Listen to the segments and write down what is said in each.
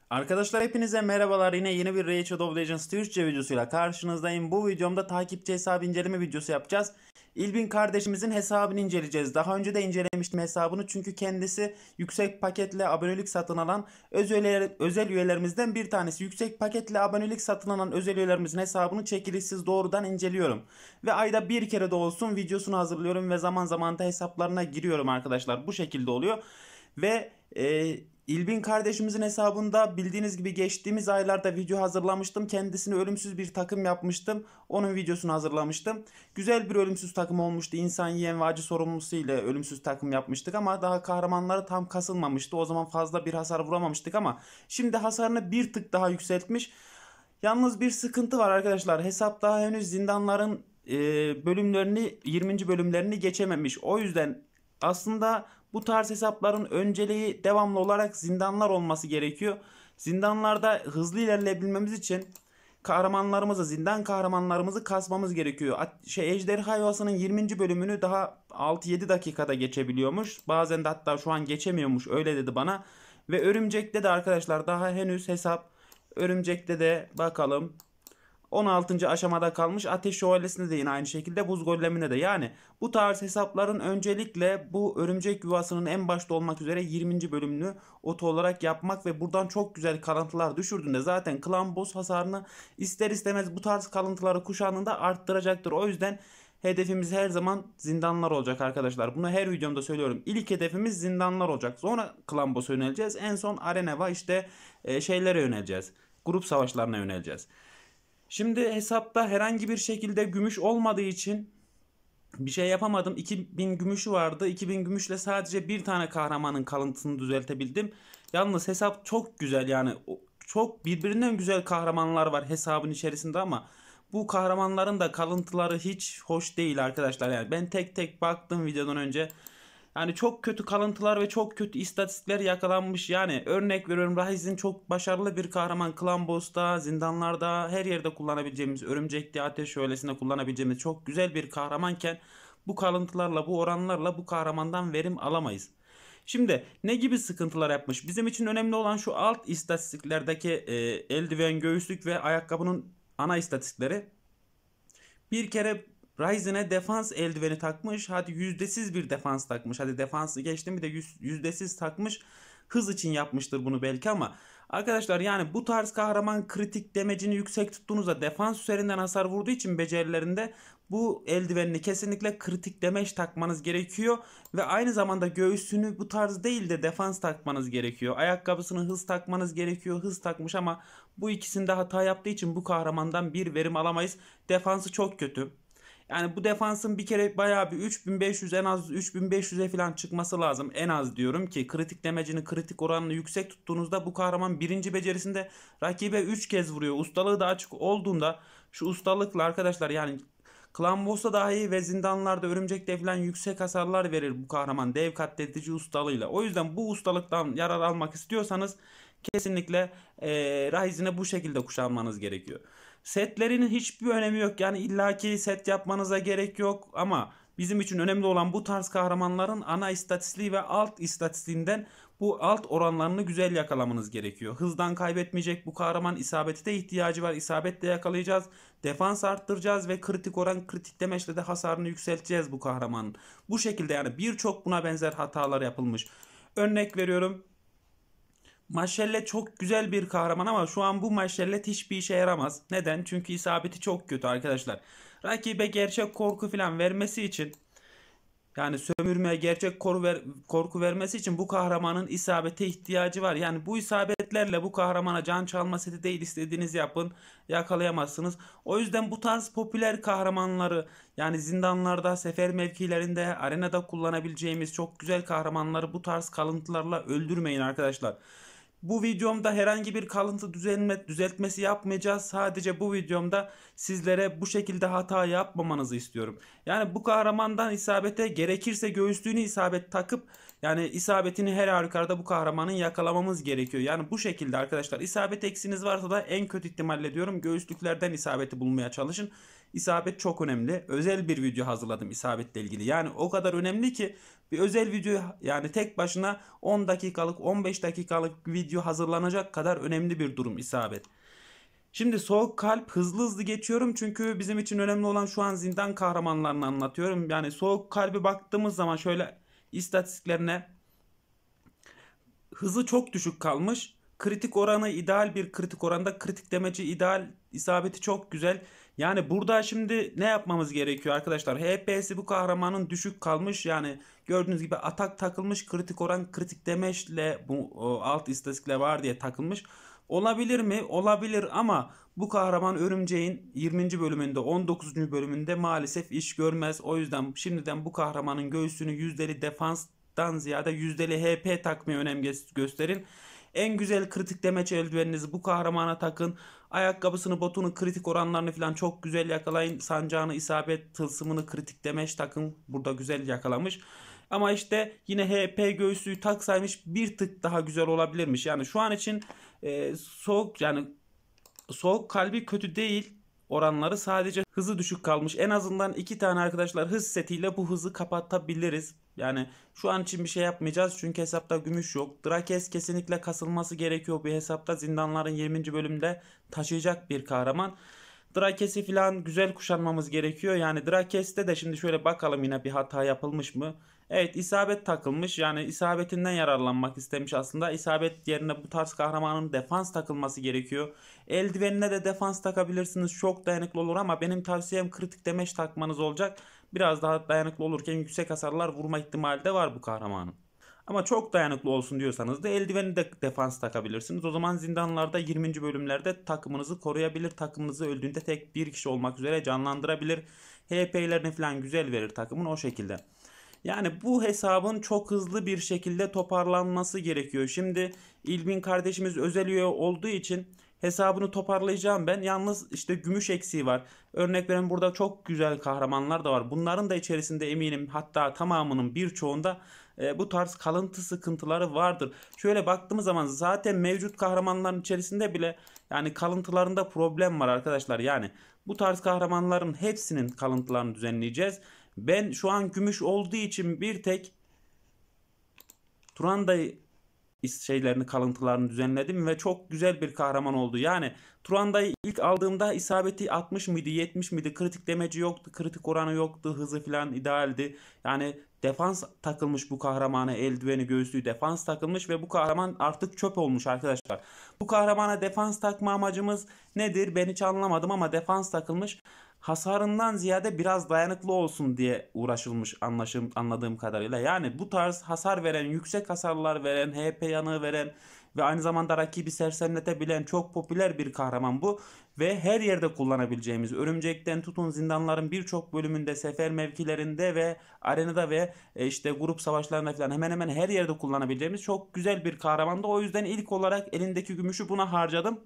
Arkadaşlar hepinize merhabalar. Yine yeni bir Raid Shadow Legends Türkçe videosuyla karşınızdayım. Bu videomda takipçi hesabı inceleme videosu yapacağız. İlbin kardeşimizin hesabını inceleyeceğiz. Daha önce de incelemiştim hesabını çünkü kendisi yüksek paketle abonelik satın alan özel üyelerimizden bir tanesi. Yüksek paketle abonelik satın alan özel üyelerimizin hesabını çekilişsiz doğrudan inceliyorum. Ve ayda bir kere de olsun videosunu hazırlıyorum ve zaman zaman da hesaplarına giriyorum arkadaşlar. Bu şekilde oluyor. Ve İlbin kardeşimizin hesabında bildiğiniz gibi geçtiğimiz aylarda video hazırlamıştım. Kendisine ölümsüz bir takım yapmıştım. Onun videosunu hazırlamıştım. Güzel bir ölümsüz takım olmuştu. İnsan yiyen ve acı sorumlusu ile ölümsüz takım yapmıştık ama daha kahramanları tam kasılmamıştı. O zaman fazla bir hasar vuramamıştık ama şimdi hasarını bir tık daha yükseltmiş. Yalnız bir sıkıntı var arkadaşlar. Hesap daha henüz zindanların bölümlerini 20. bölümlerini geçememiş. O yüzden aslında bu tarz hesapların önceliği devamlı olarak zindanlar olması gerekiyor. Zindanlarda hızlı ilerleyebilmemiz için zindan kahramanlarımızı kasmamız gerekiyor. Ejderha Yuvası'nın 20. bölümünü daha 6-7 dakikada geçebiliyormuş. Bazen de hatta şu an geçemiyormuş, öyle dedi bana. Ve Örümcek'te de arkadaşlar daha henüz hesap Örümcek'te de bakalım 16. aşamada kalmış. Ateş Şövalyesi'nde de yine aynı şekilde, Buz Golem'inde de. Yani bu tarz hesapların öncelikle bu Örümcek Yuvası'nın en başta olmak üzere 20. bölümünü oto olarak yapmak ve buradan çok güzel kalıntılar düşürdüğünde zaten klan boss hasarını ister istemez bu tarz kalıntıları kuşandığında arttıracaktır. O yüzden hedefimiz her zaman zindanlar olacak arkadaşlar. Bunu her videomda söylüyorum. İlk hedefimiz zindanlar olacak. Sonra klan boss'a yöneleceğiz. En son arena işte şeylere yöneleceğiz. Grup savaşlarına yöneleceğiz. Şimdi hesapta herhangi bir şekilde gümüş olmadığı için bir şey yapamadım. 2000 gümüşü vardı. 2000 gümüşle sadece bir tane kahramanın kalıntısını düzeltebildim. Yalnız hesap çok güzel, yani çok birbirinden güzel kahramanlar var hesabın içerisinde ama bu kahramanların da kalıntıları hiç hoş değil arkadaşlar. Yani ben tek tek baktım videodan önce. Yani çok kötü kalıntılar ve çok kötü istatistikler yakalanmış. Yani örnek veriyorum, Ryzen çok başarılı bir kahraman. Clan Boss'ta, zindanlarda, her yerde kullanabileceğimiz, Örümcek'te, Ateş Şövalyesi'nde kullanabileceğimiz çok güzel bir kahramanken bu kalıntılarla, bu oranlarla bu kahramandan verim alamayız. Şimdi ne gibi sıkıntılar yapmış? Bizim için önemli olan şu alt istatistiklerdeki eldiven, göğüslük ve ayakkabının ana istatistikleri. Bir kere Ryzen'e defans eldiveni takmış. Hadi yüzdesiz bir defans takmış. Hadi defansı geçtim, bir de yüzdesiz takmış. Hız için yapmıştır bunu belki ama arkadaşlar, yani bu tarz kahraman kritik demecini yüksek tuttuğunuzda defans üzerinden hasar vurduğu için becerilerinde bu eldivenini kesinlikle kritik demeç takmanız gerekiyor. Ve aynı zamanda göğsünü bu tarz değil de defans takmanız gerekiyor. Ayakkabısını hız takmanız gerekiyor. Hız takmış ama bu ikisinde hata yaptığı için bu kahramandan bir verim alamayız. Defansı çok kötü. Yani bu defansın bir kere bayağı bir 3500, en az 3500'e falan çıkması lazım. En az diyorum ki kritik demecini, kritik oranını yüksek tuttuğunuzda bu kahraman birinci becerisinde rakibe 3 kez vuruyor. Ustalığı da açık olduğunda şu ustalıkla arkadaşlar, yani Clan Boss'ta dahi ve zindanlarda, örümcekte falan yüksek hasarlar verir bu kahraman dev katledici ustalığıyla. O yüzden bu ustalıktan yarar almak istiyorsanız kesinlikle Ryzen'e bu şekilde kuşanmanız gerekiyor. Setlerinin hiçbir önemi yok. Yani illaki set yapmanıza gerek yok ama bizim için önemli olan bu tarz kahramanların ana istatistiği ve alt istatistiğinden bu alt oranlarını güzel yakalamanız gerekiyor. Hızdan kaybetmeyecek bu kahraman, isabete de ihtiyacı var. İsabetle yakalayacağız. Defans arttıracağız ve kritik oran, kritik demeçle de hasarını yükselteceğiz bu kahramanın. Bu şekilde yani birçok buna benzer hatalar yapılmış. Örnek veriyorum. Maşellet çok güzel bir kahraman ama şu an bu maşellet hiçbir işe yaramaz. Neden? Çünkü isabeti çok kötü arkadaşlar. Rakibe gerçek korku falan vermesi için, yani sömürmeye gerçek korku vermesi için bu kahramanın isabete ihtiyacı var. Yani bu isabetlerle bu kahramana can çalma seti değil, istediğiniz yapın, yakalayamazsınız. O yüzden bu tarz popüler kahramanları, yani zindanlarda, sefer mevkilerinde, arenada kullanabileceğimiz çok güzel kahramanları bu tarz kalıntılarla öldürmeyin arkadaşlar. Bu videomda herhangi bir kalıntı düzeltmesi yapmayacağız. Sadece bu videomda sizlere bu şekilde hata yapmamanızı istiyorum. Yani bu kahramandan isabete, gerekirse göğüslüğünü isabet takıp Yani isabetini her halükarda bu kahramanın yakalamamız gerekiyor. Yani bu şekilde arkadaşlar, isabet eksiniz varsa da en kötü ihtimalle diyorum göğüslüklerden isabeti bulmaya çalışın. İsabet çok önemli. Özel bir video hazırladım isabetle ilgili. Yani o kadar önemli ki bir özel video, yani tek başına 10 dakikalık 15 dakikalık video hazırlanacak kadar önemli bir durum isabet. Şimdi soğuk kalp hızlı hızlı geçiyorum çünkü bizim için önemli olan şu an zindan kahramanlarını anlatıyorum. Yani soğuk kalbi baktığımız zaman şöyle istatistiklerine, hızı çok düşük kalmış. Kritik oranı ideal bir kritik oranda. Kritik demeci ideal. İsabeti çok güzel. Yani burada şimdi ne yapmamız gerekiyor arkadaşlar? HP'si bu kahramanın düşük kalmış. Yani gördüğünüz gibi atak takılmış. Kritik oran kritik demeçle bu alt istatistikler var diye takılmış. Olabilir mi? Olabilir ama bu kahraman Örümceğin 20. bölümünde 19. bölümünde maalesef iş görmez. O yüzden şimdiden bu kahramanın göğsünü yüzdeli defanstan ziyade yüzdeli HP takmaya önem gösterin. En güzel kritik demeç eldiveninizi bu kahramana takın. Ayakkabısını, botunu, kritik oranlarını falan çok güzel yakalayın. Sancağını, isabet, tılsımını kritik demeç takın. Burada güzel yakalamış. Ama işte yine HP göğsüyü taksaymış bir tık daha güzel olabilirmiş. Yani şu an için soğuk, yani soğuk kalbi kötü değil. Oranları sadece hızı düşük kalmış. En azından iki tane arkadaşlar hız setiyle bu hızı kapatabiliriz. Yani şu an için bir şey yapmayacağız çünkü hesapta gümüş yok. Drakes kesinlikle kasılması gerekiyor bu hesapta. Zindanların 20. bölümde taşıyacak bir kahraman. Drakes'i falan güzel kuşanmamız gerekiyor. Yani Drakes'te de şimdi şöyle bakalım yine bir hata yapılmış mı? Evet, isabet takılmış. Yani isabetinden yararlanmak istemiş aslında. İsabet yerine bu tarz kahramanın defans takılması gerekiyor. Eldivenine de defans takabilirsiniz. Çok dayanıklı olur ama benim tavsiyem kritik demeç takmanız olacak. Biraz daha dayanıklı olurken yüksek hasarlar vurma ihtimali de var bu kahramanın. Ama çok dayanıklı olsun diyorsanız da eldiveni de defans takabilirsiniz. O zaman zindanlarda 20. bölümlerde takımınızı koruyabilir. Takımınızı öldüğünde tek bir kişi olmak üzere canlandırabilir. HP'lerini falan güzel verir takımın o şekilde. Yani bu hesabın çok hızlı bir şekilde toparlanması gerekiyor. Şimdi İlbin kardeşimiz özel üye olduğu için hesabını toparlayacağım ben. Yalnız işte gümüş eksiği var. Örnek verin, burada çok güzel kahramanlar da var. Bunların da içerisinde eminim, hatta tamamının birçoğunda bu tarz kalıntı sıkıntıları vardır. Şöyle baktığımız zaman zaten mevcut kahramanların içerisinde bile yani kalıntılarında problem var arkadaşlar. Yani bu tarz kahramanların hepsinin kalıntılarını düzenleyeceğiz. Ben şu an gümüş olduğu için bir tek Turanda'yı şeylerini, kalıntılarını düzenledim ve çok güzel bir kahraman oldu. Yani Turanda'yı ilk aldığımda isabeti 60 mıydı 70 miydi, kritik demeci yoktu, kritik oranı yoktu, hızı falan idealdi. Yani defans takılmış bu kahramana, eldiveni göğüslüğü defans takılmış ve bu kahraman artık çöp olmuş arkadaşlar. Bu kahramana defans takma amacımız nedir ben hiç anlamadım ama defans takılmış. Hasarından ziyade biraz dayanıklı olsun diye uğraşılmış anladığım kadarıyla. Yani bu tarz hasar veren, yüksek hasarlar veren, HP yanığı veren ve aynı zamanda rakibi sersemletebilen çok popüler bir kahraman bu. Ve her yerde kullanabileceğimiz, örümcekten tutun zindanların birçok bölümünde, sefer mevkilerinde ve arenada ve işte grup savaşlarında falan hemen hemen her yerde kullanabileceğimiz çok güzel bir kahramandı. O yüzden ilk olarak elindeki gümüşü buna harcadım.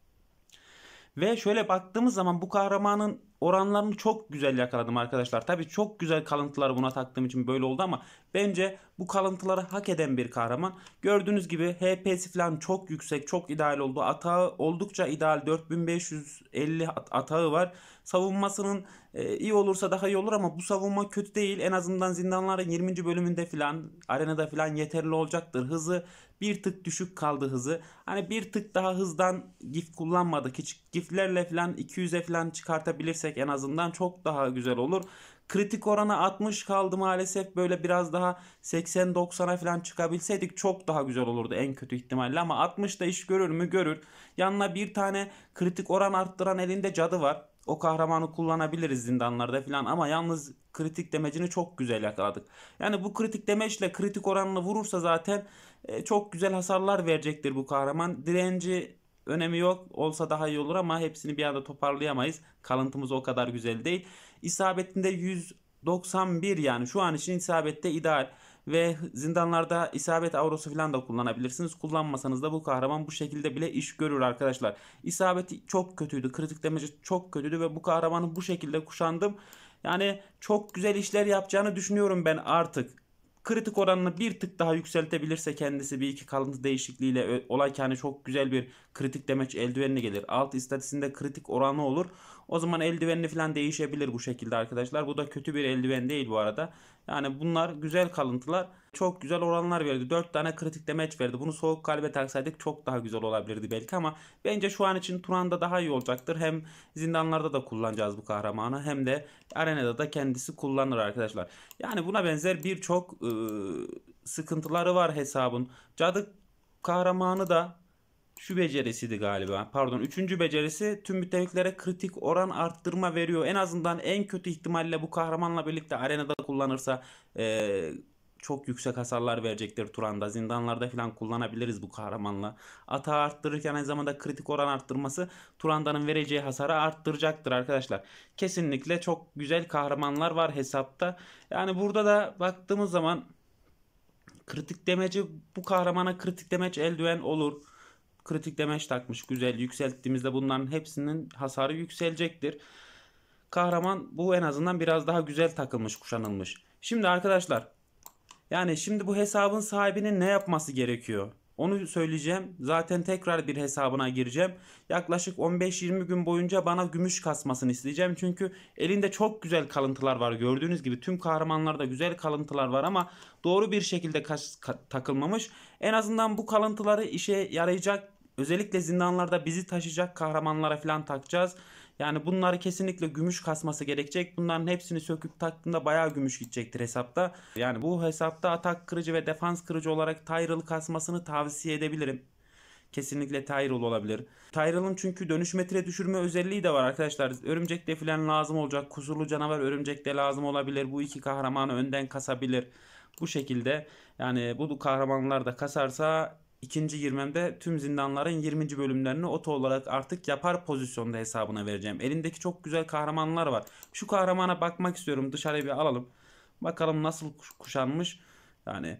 Ve şöyle baktığımız zaman bu kahramanın oranlarını çok güzel yakaladım arkadaşlar. Tabii çok güzel kalıntıları buna taktığım için böyle oldu ama bence bu kalıntıları hak eden bir kahraman. Gördüğünüz gibi HP'si falan çok yüksek, çok ideal oldu. Atağı oldukça ideal, 4550 atağı var. Savunmasının iyi olursa daha iyi olur ama bu savunma kötü değil. En azından zindanların 20. bölümünde falan, arenada falan yeterli olacaktır. Hızı bir tık düşük kaldı hızı. Hani bir tık daha hızdan gif kullanmadık. Hiç giflerle falan 200'e falan çıkartabilirsek en azından çok daha güzel olur. Kritik oranı 60 kaldı maalesef. Böyle biraz daha 80-90'a falan çıkabilseydik çok daha güzel olurdu en kötü ihtimalle. Ama 60 da iş görür mü? Görür. Yanına bir tane kritik oran arttıran elinde cadı var. O kahramanı kullanabiliriz zindanlarda falan ama yalnız kritik demecini çok güzel yakaladık. Yani bu kritik demeçle kritik oranını vurursa zaten çok güzel hasarlar verecektir bu kahraman. Direnci önemi yok. Olsa daha iyi olur ama hepsini bir anda toparlayamayız. Kalıntımız o kadar güzel değil. İsabetinde 191, yani şu an için isabette ideal. Ve zindanlarda isabet avrosu falan da kullanabilirsiniz. Kullanmasanız da bu kahraman bu şekilde bile iş görür arkadaşlar. İsabeti çok kötüydü. Kritik demeci çok kötüydü ve bu kahramanı bu şekilde kuşandım. Yani çok güzel işler yapacağını düşünüyorum ben artık. Kritik oranını bir tık daha yükseltebilirse kendisi bir iki kalıntı değişikliğiyle olay ki hani çok güzel bir kritik demeç eldivenine gelir. Alt istatistiğinde kritik oranı olur. O zaman eldivenini falan değişebilir bu şekilde arkadaşlar. Bu da kötü bir eldiven değil bu arada. Yani bunlar güzel kalıntılar. Çok güzel oranlar verdi. 4 tane kritik demeç verdi. Bunu soğuk kalbe taksaydık çok daha güzel olabilirdi belki ama bence şu an için Turan'da daha iyi olacaktır. Hem zindanlarda da kullanacağız bu kahramanı hem de arenada da kendisi kullanır arkadaşlar. Yani buna benzer birçok sıkıntıları var hesabın. Cadı kahramanı da şu becerisiydi galiba. Pardon, üçüncü becerisi tüm müttefiklere kritik oran arttırma veriyor. En azından en kötü ihtimalle bu kahramanla birlikte arenada kullanırsa çok yüksek hasarlar verecektir Turan'da. Zindanlarda falan kullanabiliriz bu kahramanla. Atağı arttırırken aynı zamanda kritik oran arttırması Turan'danın vereceği hasarı arttıracaktır arkadaşlar. Kesinlikle çok güzel kahramanlar var hesapta. Yani burada da baktığımız zaman kritik demeci, bu kahramana kritik demeç eldiven olur. Kritik demeç takmış, güzel yükselttiğimizde bunların hepsinin hasarı yükselecektir. Kahraman bu en azından biraz daha güzel takılmış, kuşanılmış. Şimdi arkadaşlar, yani şimdi bu hesabın sahibinin ne yapması gerekiyor? Onu söyleyeceğim. Zaten tekrar bir hesabına gireceğim. Yaklaşık 15-20 gün boyunca bana gümüş kasmasını isteyeceğim. Çünkü elinde çok güzel kalıntılar var. Gördüğünüz gibi tüm kahramanlarda güzel kalıntılar var ama doğru bir şekilde takılmamış. En azından bu kalıntıları işe yarayacak, özellikle zindanlarda bizi taşıyacak kahramanlara falan takacağız. Yani bunları kesinlikle gümüş kasması gerekecek. Bunların hepsini söküp taktığında bayağı gümüş gidecektir hesapta. Yani bu hesapta atak kırıcı ve defans kırıcı olarak Tyrell kasmasını tavsiye edebilirim. Kesinlikle Tyrell olabilir. Tyrell'ın çünkü dönüş metre düşürme özelliği de var arkadaşlar. Örümcek falan lazım olacak. Kusurlu canavar örümcek de lazım olabilir. Bu iki kahramanı önden kasabilir. Bu şekilde yani bu kahramanlar da kasarsa İkinci girmemde tüm zindanların 20. bölümlerini oto olarak artık yapar pozisyonda hesabına vereceğim. Elindeki çok güzel kahramanlar var. Şu kahramana bakmak istiyorum. Dışarıya bir alalım. Bakalım nasıl kuşanmış. Yani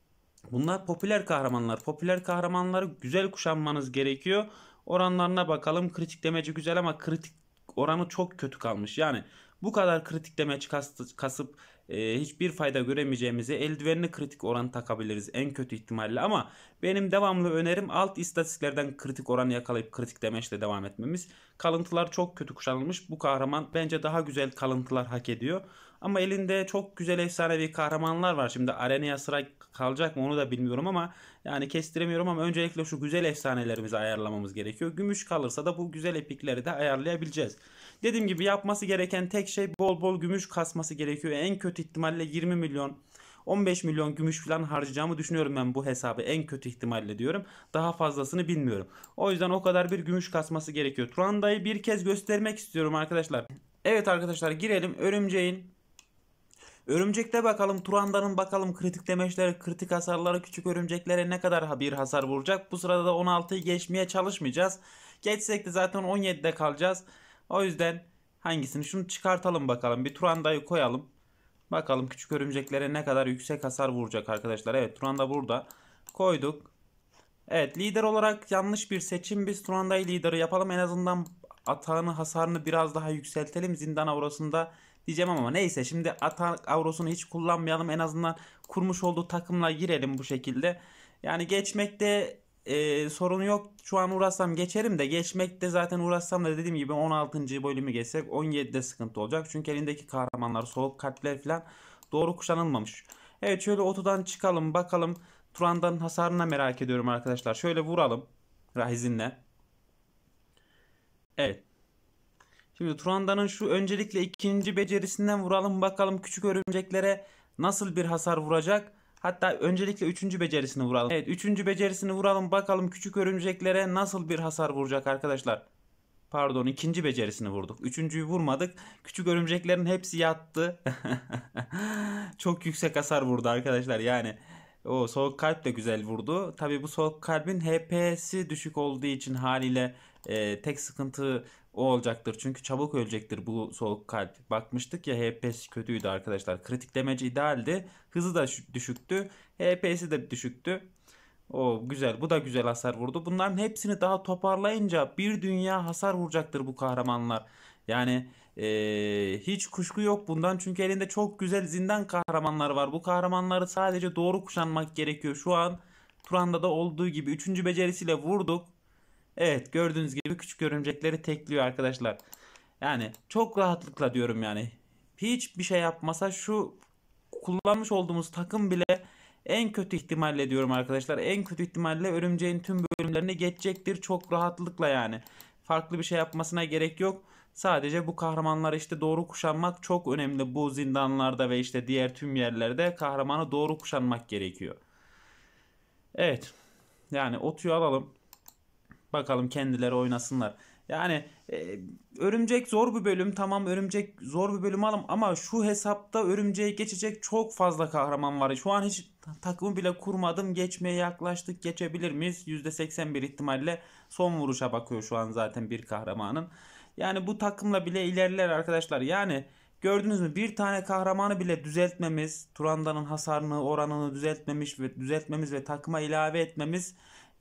bunlar popüler kahramanlar. Popüler kahramanları güzel kuşanmanız gerekiyor. Oranlarına bakalım. Kritik demeci güzel ama kritik oranı çok kötü kalmış. Yani bu kadar kritik demeç kasıp hiçbir fayda göremeyeceğimize eldivenli kritik oran takabiliriz en kötü ihtimalle. Ama benim devamlı önerim alt istatistiklerden kritik oranı yakalayıp kritik demeçle devam etmemiz. Kalıntılar çok kötü kuşanılmış. Bu kahraman bence daha güzel kalıntılar hak ediyor. Ama elinde çok güzel efsanevi kahramanlar var. Şimdi arenaya sıra kalacak mı onu da bilmiyorum ama yani kestiremiyorum ama öncelikle şu güzel efsanelerimizi ayarlamamız gerekiyor. Gümüş kalırsa da bu güzel epikleri de ayarlayabileceğiz. Dediğim gibi yapması gereken tek şey bol bol gümüş kasması gerekiyor. En kötü ihtimalle 20 milyon 15 milyon gümüş falan harcayacağımı düşünüyorum ben bu hesabı, en kötü ihtimalle diyorum. Daha fazlasını bilmiyorum. O yüzden o kadar bir gümüş kasması gerekiyor. Turanda'yı bir kez göstermek istiyorum arkadaşlar. Evet arkadaşlar, girelim örümceğin. Örümcekte bakalım, Turanda'nın bakalım kritik demeçleri, kritik hasarları küçük örümceklere ne kadar bir hasar vuracak. Bu sırada da 16'yı geçmeye çalışmayacağız. Geçsek de zaten 17'de kalacağız. O yüzden hangisini, şunu çıkartalım bakalım. Bir Turanda'yı koyalım. Bakalım küçük örümceklere ne kadar yüksek hasar vuracak arkadaşlar. Evet, Turanda burada. Koyduk. Evet, lider olarak yanlış bir seçim. Biz Turanda'yı lideri yapalım. En azından atağını, hasarını biraz daha yükseltelim. Zindan aurosunda diyeceğim ama neyse, şimdi atak aurosunu hiç kullanmayalım. En azından kurmuş olduğu takımla girelim bu şekilde. Yani geçmekte sorun yok. Şu an uğraşsam geçerim de, geçmekte zaten uğraşsam da dediğim gibi 16. bölümü geçsek 17'de sıkıntı olacak. Çünkü elindeki kahramanlar, soğuk kalpler falan doğru kuşanılmamış. Evet, şöyle otodan çıkalım bakalım. Turan'dan hasarına merak ediyorum arkadaşlar. Şöyle vuralım Rahizin'le. Evet. Şimdi Turanda'nın şu öncelikle ikinci becerisinden vuralım bakalım küçük örümceklere nasıl bir hasar vuracak. Hatta öncelikle üçüncü becerisini vuralım. Evet, üçüncü becerisini vuralım bakalım küçük örümceklere nasıl bir hasar vuracak arkadaşlar. Pardon, ikinci becerisini vurduk. Üçüncüyü vurmadık. Küçük örümceklerin hepsi yattı. Çok yüksek hasar vurdu arkadaşlar. Yani o soğuk kalp de güzel vurdu. Tabii bu soğuk kalbin HP'si düşük olduğu için haliyle tek sıkıntı o olacaktır. Çünkü çabuk ölecektir bu soğuk kalp. Bakmıştık ya, HP'si kötüydü arkadaşlar. Kritik damage idealdi. Hızı da düşüktü. HP'si de düşüktü. O güzel. Bu da güzel hasar vurdu. Bunların hepsini daha toparlayınca bir dünya hasar vuracaktır bu kahramanlar. Yani Hiç kuşku yok bundan çünkü elinde çok güzel zindan kahramanları var. Bu kahramanları sadece doğru kuşanmak gerekiyor. Şu an Turan'da da olduğu gibi üçüncü becerisiyle vurduk. Evet, gördüğünüz gibi küçük örümcekleri tekliyor arkadaşlar. Yani çok rahatlıkla diyorum yani. Hiçbir şey yapmasa şu kullanmış olduğumuz takım bile en kötü ihtimalle diyorum arkadaşlar. En kötü ihtimalle örümceğin tüm bölümlerini geçecektir çok rahatlıkla yani. Farklı bir şey yapmasına gerek yok. Sadece bu kahramanları işte doğru kuşanmak çok önemli. Bu zindanlarda ve işte diğer tüm yerlerde kahramanı doğru kuşanmak gerekiyor. Evet. Yani Otu'yu alalım. Bakalım kendileri oynasınlar. Yani örümcek zor bir bölüm. Tamam, örümcek zor bir bölüm alım ama şu hesapta örümceği geçecek çok fazla kahraman var. Şu an hiç takımı bile kurmadım. Geçmeye yaklaştık. Geçebilir miyiz? %81 ihtimalle son vuruşa bakıyor şu an zaten bir kahramanın. Yani bu takımla bile ilerler arkadaşlar. Yani gördünüz mü, bir tane kahramanı bile düzeltmemiz, Turanda'nın hasarını, oranını düzeltmemiz ve takıma ilave etmemiz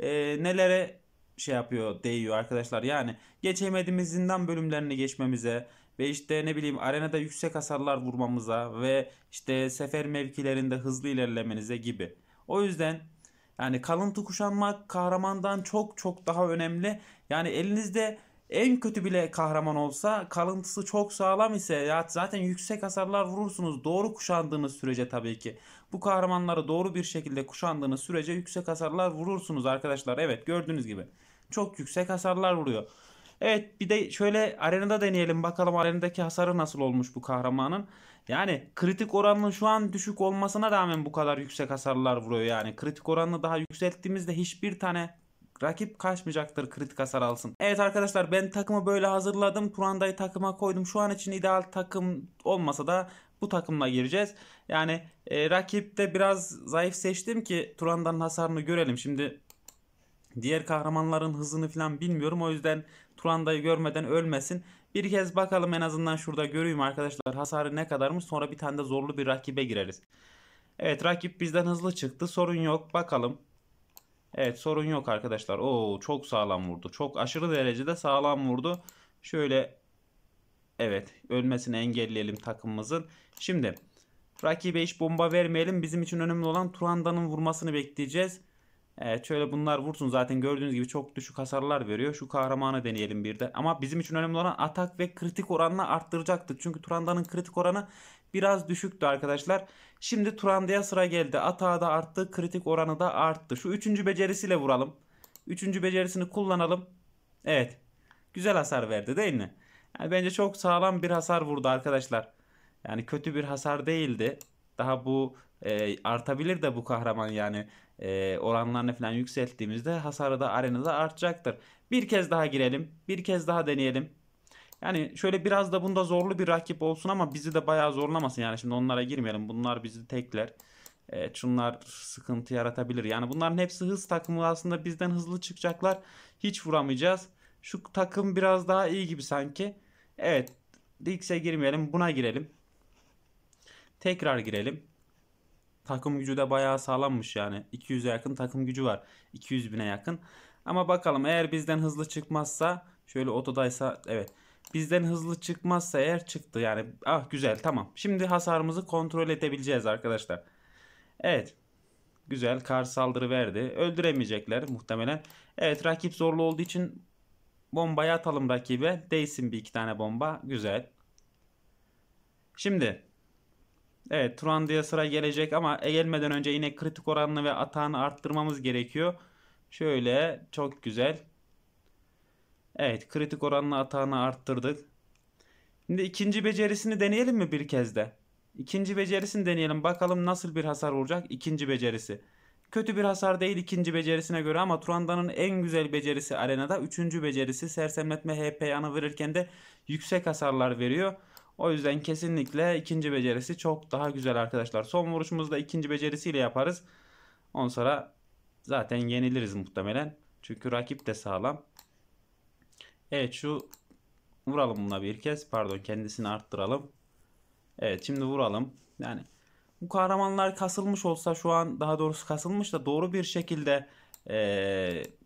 nelere şey yapıyor, değiyor arkadaşlar. Yani geçemediğimiz zindan bölümlerini geçmemize ve işte ne bileyim arenada yüksek hasarlar vurmamıza ve işte sefer mevkilerinde hızlı ilerlemenize gibi. O yüzden yani kalıntı kuşanmak kahramandan çok çok daha önemli. Yani elinizde en kötü bile kahraman olsa, kalıntısı çok sağlam ise ya zaten yüksek hasarlar vurursunuz doğru kuşandığınız sürece tabii ki. Bu kahramanları doğru bir şekilde kuşandığınız sürece yüksek hasarlar vurursunuz arkadaşlar. Evet, gördüğünüz gibi çok yüksek hasarlar vuruyor. Evet, bir de şöyle arenada deneyelim bakalım arenadaki hasarı nasıl olmuş bu kahramanın. Yani kritik oranının şu an düşük olmasına rağmen bu kadar yüksek hasarlar vuruyor yani. Kritik oranını daha yükselttiğimizde hiçbir tane rakip kaçmayacaktır kritik hasar alsın. Evet arkadaşlar, ben takımı böyle hazırladım. Turanda'yı takıma koydum. Şu an için ideal takım olmasa da bu takımla gireceğiz. Yani rakipte biraz zayıf seçtim ki Turanda'nın hasarını görelim. Şimdi diğer kahramanların hızını falan bilmiyorum. O yüzden Turanda'yı görmeden ölmesin. Bir kez bakalım, en azından şurada göreyim arkadaşlar hasarı ne kadarmış. Sonra bir tane de zorlu bir rakibe gireriz. Evet, rakip bizden hızlı çıktı. Sorun yok. Bakalım. Evet, sorun yok arkadaşlar. Oo, çok sağlam vurdu. Çok aşırı derecede sağlam vurdu. Şöyle, evet, ölmesini engelleyelim takımımızın. Şimdi rakibe hiç bomba vermeyelim. Bizim için önemli olan Turanda'nın vurmasını bekleyeceğiz. Evet, şöyle bunlar vursun, zaten gördüğünüz gibi çok düşük hasarlar veriyor. Şu kahramanı deneyelim bir de. Ama bizim için önemli olan atak ve kritik oranını arttıracaktık. Çünkü Turanda'nın kritik oranı biraz düşüktü arkadaşlar. Şimdi Turanda'ya sıra geldi. Atağı da arttı, kritik oranı da arttı. Şu üçüncü becerisiyle vuralım. Üçüncü becerisini kullanalım. Evet. Güzel hasar verdi değil mi? Yani bence çok sağlam bir hasar vurdu arkadaşlar. Yani kötü bir hasar değildi. Daha bu artabilir de bu kahraman yani oranlarını falan yükselttiğimizde hasarı da arenada artacaktır. Bir kez daha girelim. Bir kez daha deneyelim. Yani şöyle biraz da bunda zorlu bir rakip olsun ama bizi de bayağı zorlamasın. Yani şimdi onlara girmeyelim. Bunlar bizi tekler. Evet, şunlar sıkıntı yaratabilir. Yani bunların hepsi hız takımı, aslında bizden hızlı çıkacaklar. Hiç vuramayacağız. Şu takım biraz daha iyi gibi sanki. Evet. Dix'e girmeyelim. Buna girelim. Tekrar girelim. Takım gücü de bayağı sağlammış yani. 200'e yakın takım gücü var. 200 bine yakın. Ama bakalım, eğer bizden hızlı çıkmazsa, şöyle otodaysa, evet. Bizden hızlı çıkmazsa eğer, çıktı yani. Ah, güzel, tamam. Şimdi hasarımızı kontrol edebileceğiz arkadaşlar. Evet. Güzel, kar saldırı verdi. Öldüremeyecekler muhtemelen. Evet, rakip zorlu olduğu için bombayı atalım rakibe. Değsin bir iki tane bomba. Güzel. Şimdi evet, Turandı'ya sıra gelecek ama gelmeden önce yine kritik oranını ve atağını arttırmamız gerekiyor. Şöyle, çok güzel. Evet, kritik oranını atağını arttırdık. Şimdi ikinci becerisini deneyelim mi bir kez de? İkinci becerisini deneyelim. Bakalım nasıl bir hasar vuracak ikinci becerisi. Kötü bir hasar değil ikinci becerisine göre ama Turanda'nın en güzel becerisi arenada. Üçüncü becerisi sersemletme HP yanı verirken de yüksek hasarlar veriyor. O yüzden kesinlikle ikinci becerisi çok daha güzel arkadaşlar. Son vuruşumuzda ikinci becerisiyle yaparız. Ondan sonra zaten yeniliriz muhtemelen. Çünkü rakip de sağlam. Evet, şu vuralım buna bir kez. Pardon, kendisini arttıralım. Evet, şimdi vuralım. Yani bu kahramanlar kasılmış olsa şu an, daha doğrusu kasılmış da doğru bir şekilde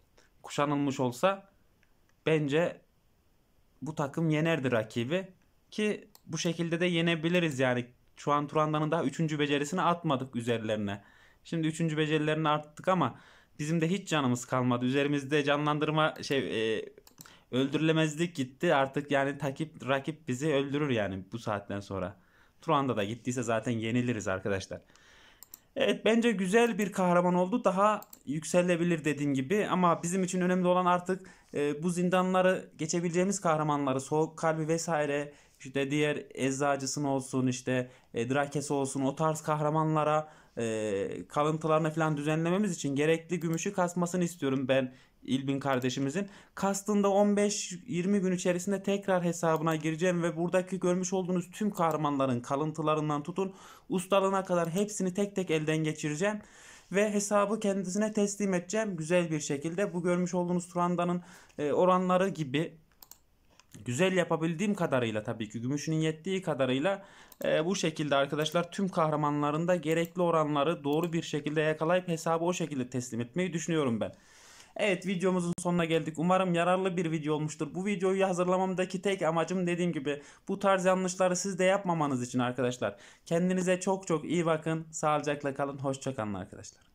kuşanılmış olsa bence bu takım yenerdi rakibi. ki bu şekilde de yenebiliriz yani. Şu an Turanda'nın daha 3. becerisini atmadık üzerlerine. Şimdi 3. becerilerini arttık ama bizim de hiç canımız kalmadı. Üzerimizde canlandırma öldürülemezlik gitti. Artık yani rakip bizi öldürür yani bu saatten sonra. Turanda da gittiyse zaten yeniliriz arkadaşlar. Evet, bence güzel bir kahraman oldu. Daha yükselebilir dediğim gibi ama bizim için önemli olan artık bu zindanları geçebileceğimiz kahramanları, Soğuk Kalbi vesaire, işte diğer eczacısın olsun, işte Drakes olsun, o tarz kahramanlara kalıntılarını falan düzenlememiz için gerekli gümüşü kasmasını istiyorum ben İlbin kardeşimizin. Kastığında 15-20 gün içerisinde tekrar hesabına gireceğim ve buradaki görmüş olduğunuz tüm kahramanların kalıntılarından tutun ustalığına kadar hepsini tek tek elden geçireceğim ve hesabı kendisine teslim edeceğim güzel bir şekilde. Bu görmüş olduğunuz Turanda'nın oranları gibi güzel yapabildiğim kadarıyla, tabii ki gümüşünün yettiği kadarıyla bu şekilde arkadaşlar tüm kahramanlarında gerekli oranları doğru bir şekilde yakalayıp hesabı o şekilde teslim etmeyi düşünüyorum ben. Evet, videomuzun sonuna geldik. Umarım yararlı bir video olmuştur. Bu videoyu hazırlamamdaki tek amacım, dediğim gibi, bu tarz yanlışları siz de yapmamanız için arkadaşlar. Kendinize çok çok iyi bakın. Sağlıcakla kalın. Hoşça kalın arkadaşlar.